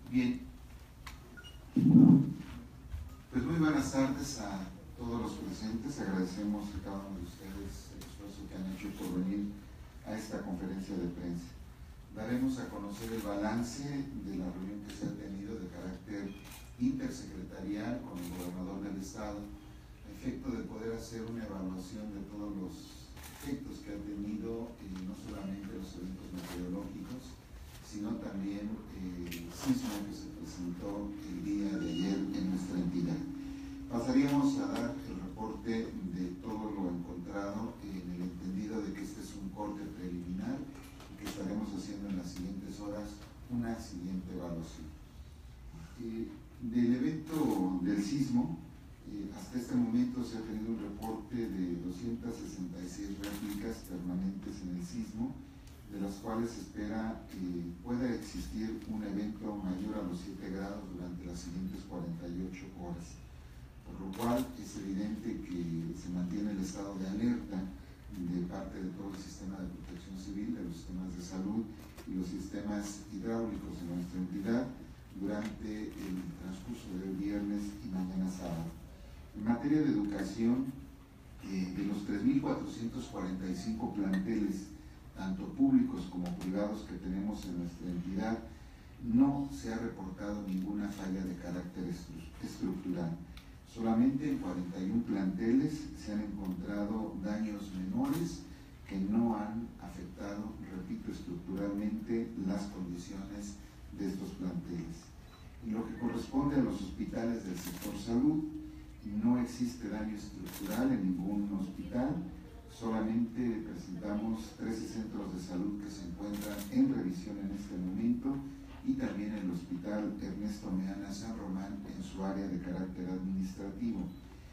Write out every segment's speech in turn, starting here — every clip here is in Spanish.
Bien, pues muy buenas tardes a todos los presentes. Agradecemos a cada uno de ustedes el esfuerzo que han hecho por venir a esta conferencia de prensa. Daremos a conocer el balance de la reunión que se ha tenido de carácter intersecretarial con el gobernador del estado, a efecto de poder hacer una evaluación de todos los efectos que ha tenido no solamente los eventos meteorológicos, sino también el sismo que se presentó el día de ayer en nuestra entidad. Pasaríamos a dar el reporte de todo lo encontrado en el entendido de que este es un corte preliminar y que estaremos haciendo en las siguientes horas una siguiente evaluación. Del evento del sismo, hasta este momento se ha tenido un reporte de 266 réplicas permanentes en el sismo, de las cuales se espera que pueda existir un evento mayor a los 7 grados durante las siguientes 48 horas, por lo cual es evidente que se mantiene el estado de alerta de parte de todo el sistema de protección civil, de los sistemas de salud y los sistemas hidráulicos de nuestra entidad durante el transcurso del viernes y mañana sábado. En materia de educación, de los 3.445 planteles tanto públicos como privados que tenemos en nuestra entidad, no se ha reportado ninguna falla de carácter estructural. Solamente en 41 planteles se han encontrado daños menores que no han afectado, repito, estructuralmente las condiciones de estos planteles. En lo que corresponde a los hospitales del sector salud, no existe daño estructural en ningún hospital. Solamente presentamos 13 centros de salud que se encuentran en revisión en este momento y también el Hospital Ernesto Meana San Román en su área de carácter administrativo.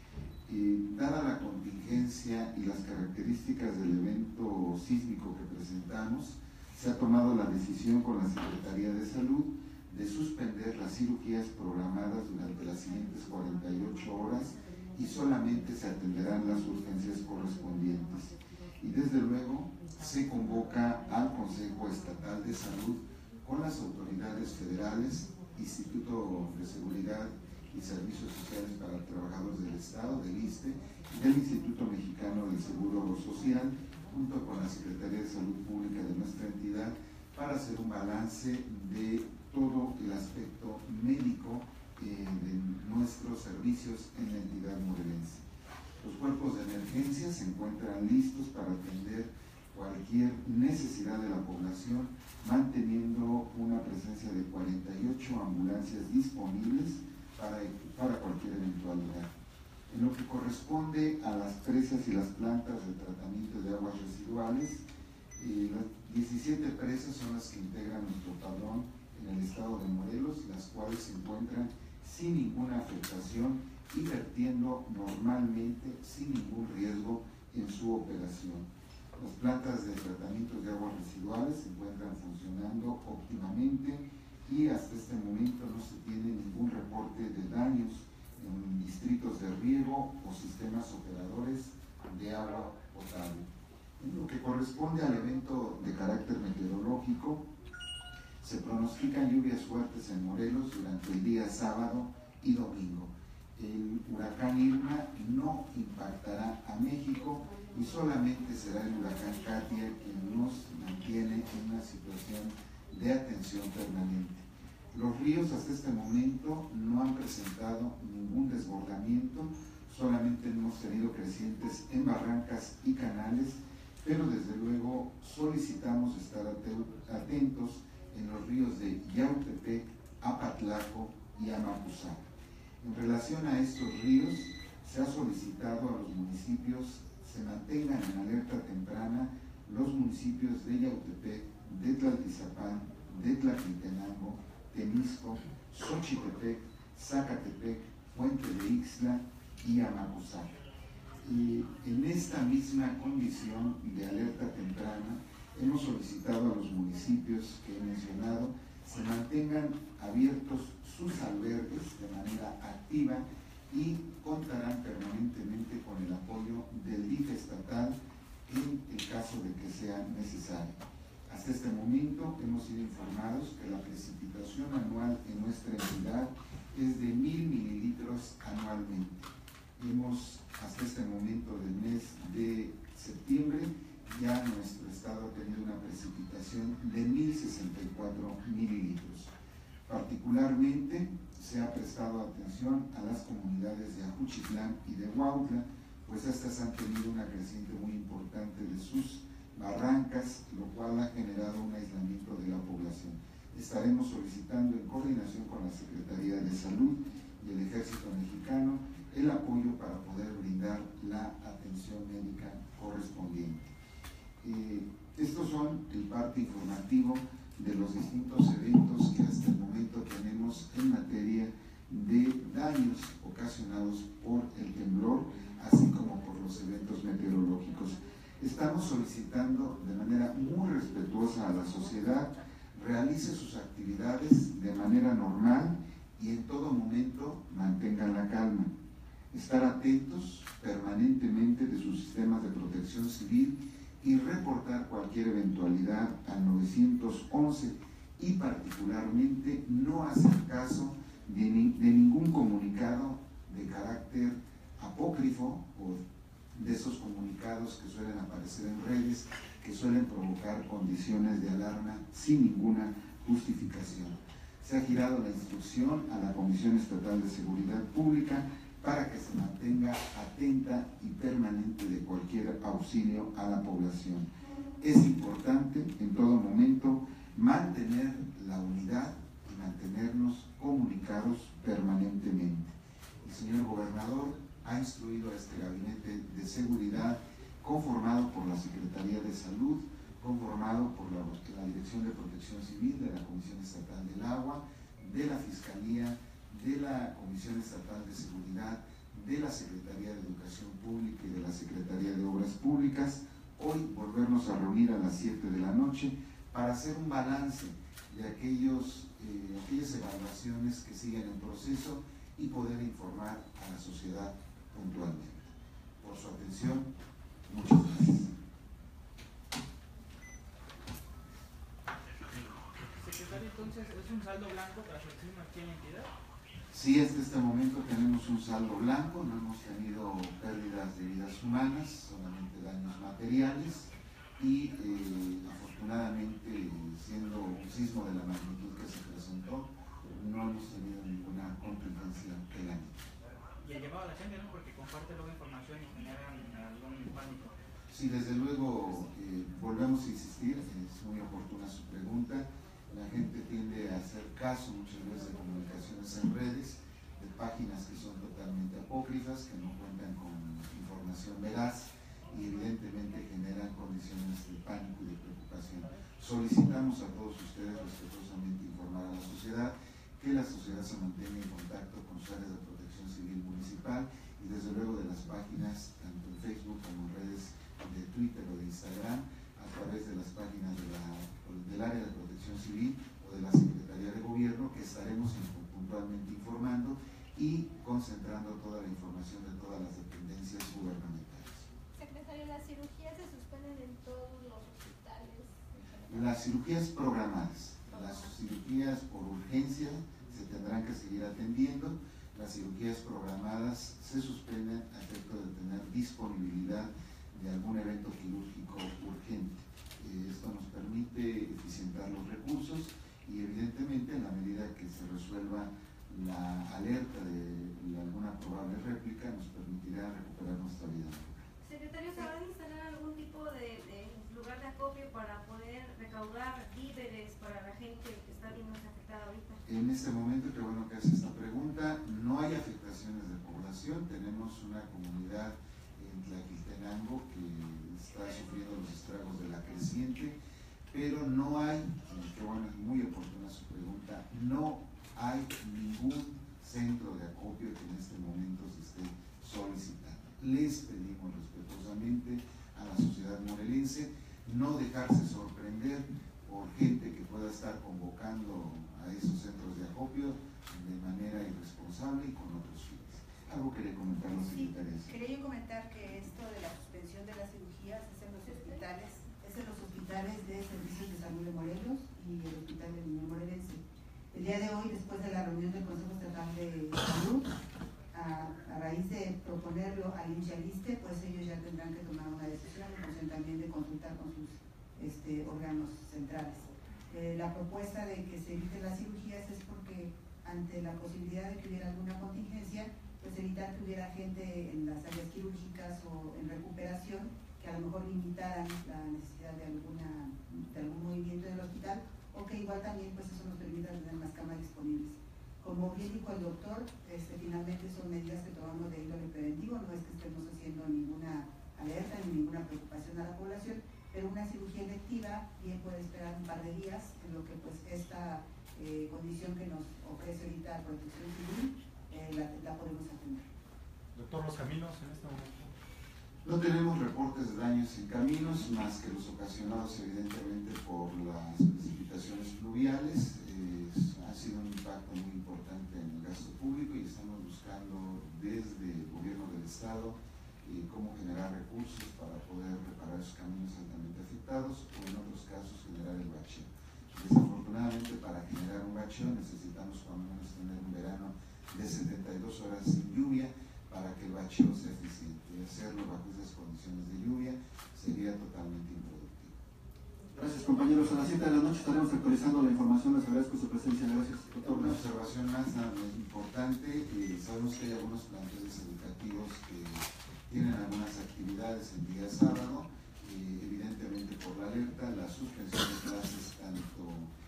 Dada la contingencia y las características del evento sísmico que presentamos, se ha tomado la decisión con la Secretaría de Salud de suspender las cirugías programadas durante las siguientes 48 horas y solamente se atenderán las urgencias correspondientes. Y desde luego se convoca al Consejo Estatal de Salud con las autoridades federales, Instituto de Seguridad y Servicios Sociales para Trabajadores del Estado, del ISSSTE, y del Instituto Mexicano del Seguro Social, junto con la Secretaría de Salud Pública de nuestra entidad, para hacer un balance de todo el aspecto médico de nuestros servicios en la entidad morelense. Los cuerpos de emergencia se encuentran listos para atender cualquier necesidad de la población, manteniendo una presencia de 48 ambulancias disponibles para cualquier eventualidad. En lo que corresponde a las presas y las plantas de tratamiento de aguas residuales, las 17 presas son las que integran nuestro padrón en el estado de Morelos, las cuales se encuentran sin ninguna afectación y vertiendo normalmente sin ningún riesgo en su operación. Las plantas de tratamiento de aguas residuales se encuentran funcionando óptimamente y hasta este momento no se tiene ningún reporte de daños en distritos de riego o sistemas operadores de agua potable. En lo que corresponde al evento de carácter meteorológico, se pronostican lluvias fuertes en Morelos durante el día sábado y domingo. El huracán Irma no impactará a México y solamente será el huracán Katia quien nos mantiene en una situación de atención permanente. Los ríos hasta este momento no han presentado ningún desbordamiento, solamente hemos tenido crecientes en barrancas y canales, pero desde luego solicitamos estar atentos en los ríos de Yautepec, Apatlaco y Amacuzac. En relación a estos ríos, se ha solicitado a los municipios se mantengan en alerta temprana los municipios de Yautepec, de Tlaltizapán, de Tlaquiltenango, Temisco, Xochitepec, Zacatepec, Puente de Ixtla y Amacuzac. Y en esta misma condición de alerta temprana, hemos solicitado a los municipios que he mencionado se mantengan abiertos sus albergues de manera activa y contarán permanentemente con el apoyo del DIF estatal en el caso de que sea necesario. Hasta este momento hemos sido informados que la precipitación anual en nuestra entidad es de 1000 mililitros anualmente. Hasta este momento del mes de septiembre, ya nuestro estado ha tenido una precipitación de 1064 mililitros. Particularmente se ha prestado atención a las comunidades de Ajuchitlán y de Huautla, pues estas han tenido una creciente muy importante de sus barrancas, lo cual ha generado un aislamiento de la población. Estaremos solicitando en coordinación con la Secretaría de Salud y el Ejército Mexicano el apoyo para poder brindar la atención médica correspondiente. Estos son el parte informativo de los distintos eventos que hasta el momento tenemos en materia de daños ocasionados por el temblor, así como por los eventos meteorológicos. Estamos solicitando de manera muy respetuosa a la sociedad realice sus actividades de manera normal y en todo momento mantengan la calma. Estar atentos permanentemente de sus sistemas de protección civil y reportar cualquier eventualidad al 911 y particularmente no hacer caso de ningún comunicado de carácter apócrifo o de esos comunicados que suelen aparecer en redes, que suelen provocar condiciones de alarma sin ninguna justificación. Se ha girado la instrucción a la Comisión Estatal de Seguridad Pública para que se mantenga atenta y permanente de cualquier auxilio a la población. Es importante en todo momento mantener la unidad y mantenernos comunicados permanentemente. El señor gobernador ha instruido a este gabinete de seguridad conformado por la Secretaría de Salud, conformado por la Dirección de Protección Civil de la Comisión Estatal del Agua, de la Fiscalía, de la Comisión Estatal de Seguridad, de la Secretaría de Educación Pública y de la Secretaría de Obras Públicas. Hoy volvernos a reunir a las 7 de la noche para hacer un balance de aquellas evaluaciones que siguen en proceso y poder informar a la sociedad puntualmente. Por su atención, muchas gracias. Secretario, entonces, ¿es un saldo blanco tras el sismo aquí en la entidad? Sí, hasta este momento tenemos un saldo blanco, no hemos tenido pérdidas de vidas humanas, solamente daños materiales y afortunadamente, siendo un sismo de la magnitud que se presentó, no hemos tenido ninguna contingencia del año. Y el llamado a la gente, ¿no? Porque comparte luego información y generan algún pánico. Sí, desde luego, volvemos a insistir, es muy oportuna su pregunta. La gente tiende a hacer caso muchas veces de comunicaciones en redes, de páginas que son totalmente apócrifas, que no cuentan con información veraz y evidentemente generan condiciones de pánico y de preocupación. Solicitamos a todos ustedes respetuosamente informar a la sociedad, que la sociedad se mantenga en contacto con sus áreas de protección civil municipal y desde luego de las páginas, tanto en Facebook como en redes de Twitter o de Instagram, a través de las páginas del área de protección civil o de la Secretaría de Gobierno, que estaremos puntualmente informando y concentrando toda la información de todas las dependencias gubernamentales. Secretario, ¿las cirugías se suspenden en todos los hospitales? Las cirugías programadas, las cirugías por urgencia se tendrán que seguir atendiendo, las cirugías programadas se suspenden a efecto de tener disponibilidad de algún evento quirúrgico urgente. Esto nos permite eficientar los recursos y evidentemente en la medida que se resuelva la alerta de alguna probable réplica nos permitirá recuperar nuestra vida. Secretario, ¿se va a instalar algún tipo de lugar de acopio para poder recaudar víveres para la gente que está bien más afectada ahorita? En este momento, qué bueno que hace esta pregunta, no hay afectaciones de población, tenemos una comunidad en Tlaquiltenango que está sufriendo los estragos de la creciente, pero no hay, qué bueno, es muy oportuna su pregunta, no hay ningún centro de acopio que en este momento se esté solicitando. Les pedimos respetuosamente a la sociedad morelense no dejarse sorprender por gente que pueda estar convocando a esos centros de acopio de manera irresponsable y con otros fines. ¿Algo que le comentar los secretarios? Quería yo comentar que esto de la suspensión de las cirugías es en los hospitales hospitales de Servicios de Salud de Morelos y el Hospital del Niño Morelense. El día de hoy, después de la reunión del Consejo Estatal de Salud, a raíz de proponerlo al IMSS y al ISSSTE, pues ellos ya tendrán que tomar una decisión en función también de consultar con sus órganos centrales. La propuesta de que se eviten las cirugías es porque ante la posibilidad de que hubiera alguna contingencia, pues evitar que hubiera gente en las áreas quirúrgicas o en recuperación que a lo mejor limitaran la necesidad de algún movimiento en el hospital, o que igual también pues eso nos permita tener más camas disponibles. Como bien dijo el doctor, finalmente son medidas que tomamos de índole preventivo, no es que estemos haciendo ninguna alerta ni ninguna preocupación a la población, pero una cirugía electiva bien puede esperar un par de días, en lo que pues esta condición que nos ofrece ahorita Protección Civil la podemos atender. Doctor, los caminos en este momento. No tenemos reportes de daños en caminos, más que los ocasionados evidentemente por las precipitaciones fluviales. Ha sido un impacto muy importante en el gasto público y estamos buscando desde el gobierno del estado cómo generar recursos para poder reparar esos caminos altamente afectados o en otros casos generar el bacheo. Desafortunadamente, para generar un bacheo necesitamos cuando menos tener un verano de 72 horas sin lluvia para que el bacheo sea eficiente. Y hacerlo bajo esas condiciones de lluvia sería totalmente improductivo. Gracias, compañeros. A las 7 de la noche estaremos actualizando la información. Les agradezco su presencia. Gracias, doctor. Una observación más importante. Sabemos que hay algunos planteles educativos que tienen algunas actividades el día sábado. Evidentemente, por la alerta, la suspensión de clases, tanto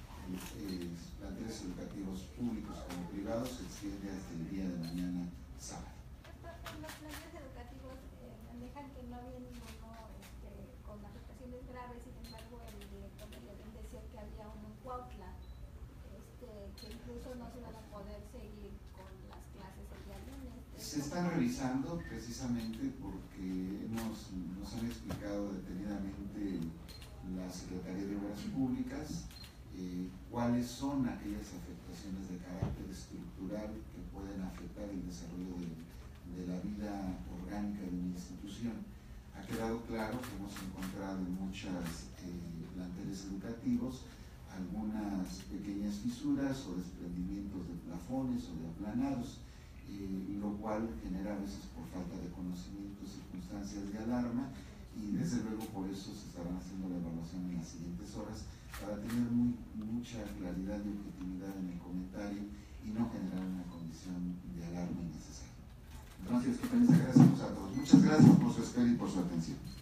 planteles educativos públicos como privados, se extiende hasta el día de mañana sábado. Los planteles educativos manejan que no había ninguno con afectaciones graves, sin embargo el director de León decía que había uno en Cuautla, que incluso no se van a poder seguir con las clases el día lunes. Se están revisando precisamente porque nos han explicado detenidamente la Secretaría de Obras Públicas cuáles son aquellas afectaciones de carácter estructural que pueden afectar el desarrollo de la vida orgánica de una institución. Ha quedado claro que hemos encontrado en muchos planteles educativos algunas pequeñas fisuras o desprendimientos de plafones o de aplanados, lo cual genera a veces por falta de conocimiento circunstancias de alarma, y desde luego por eso se estarán haciendo la evaluación en las siguientes horas para tener mucha claridad y objetividad en el comentario y no generar una condición de alarma innecesaria. Gracias, Agradecemos a todos. Muchas gracias por su espera y por su atención.